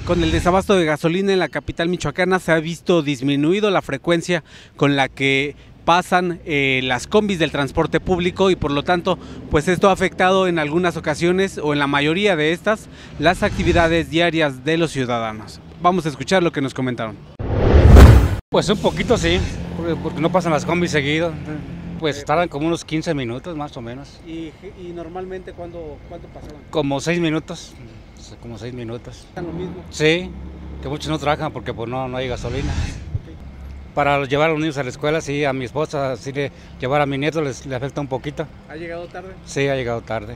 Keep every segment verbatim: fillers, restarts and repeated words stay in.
Con el desabasto de gasolina en la capital michoacana se ha visto disminuido la frecuencia con la que pasan eh, las combis del transporte público y por lo tanto pues esto ha afectado en algunas ocasiones o en la mayoría de estas las actividades diarias de los ciudadanos. Vamos a escuchar lo que nos comentaron. Pues un poquito sí, porque, porque no pasan las combis seguido, pues tardan como unos quince minutos más o menos. ¿Y, y normalmente cuándo, cuánto pasaban? Como seis minutos, como seis minutos. ¿Lo mismo? Sí, que muchos no trabajan porque pues no, no hay gasolina. Okay. Para llevar a los niños a la escuela, sí, a mi esposa, sí, de llevar a mi nieto les, le afecta un poquito. ¿Ha llegado tarde? Sí, ha llegado tarde.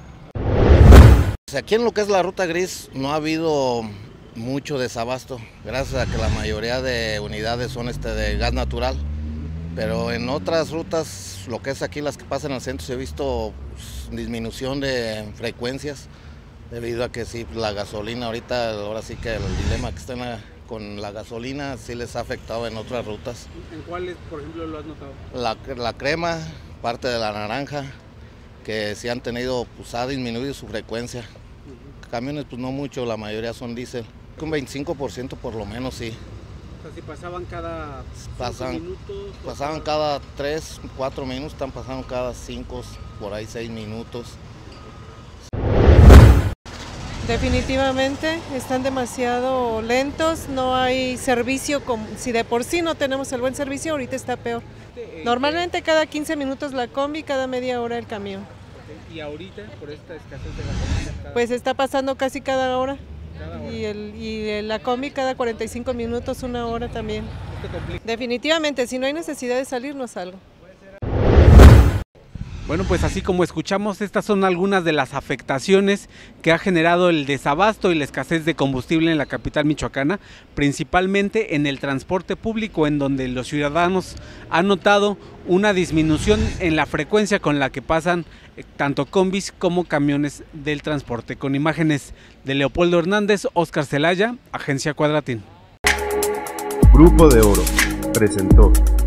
Aquí en lo que es la ruta gris no ha habido mucho desabasto, gracias a que la mayoría de unidades son este de gas natural, pero en otras rutas, lo que es aquí las que pasan al centro, se ha visto pues, disminución de frecuencias, debido a que sí, la gasolina ahorita, ahora sí que el dilema que está en la, con la gasolina sí les ha afectado en otras rutas. ¿En cuáles, por ejemplo, lo has notado? La, la crema, parte de la naranja, que sí han tenido, pues ha disminuido su frecuencia. Uh-huh. Camiones pues no mucho, la mayoría son diésel. Un veinticinco por ciento por lo menos, sí. O sea, si pasaban cada pasaban, minutos... Pasaban cada tres, cuatro minutos, están pasando cada cinco, por ahí seis minutos. Definitivamente están demasiado lentos, no hay servicio, como, si de por sí no tenemos el buen servicio, ahorita está peor. Normalmente cada quince minutos la combi, cada media hora el camión. ¿Y ahorita, por esta escasez de gasolina? Cada... Pues está pasando casi cada hora. Y, el, y la combi cada cuarenta y cinco minutos, una hora también. Definitivamente, si no hay necesidad de salir, no salgo. Bueno, pues así como escuchamos, estas son algunas de las afectaciones que ha generado el desabasto y la escasez de combustible en la capital michoacana, principalmente en el transporte público, en donde los ciudadanos han notado una disminución en la frecuencia con la que pasan tanto combis como camiones del transporte. Con imágenes de Leopoldo Hernández, Oscar Celaya, Agencia Cuadratín. Grupo de Oro presentó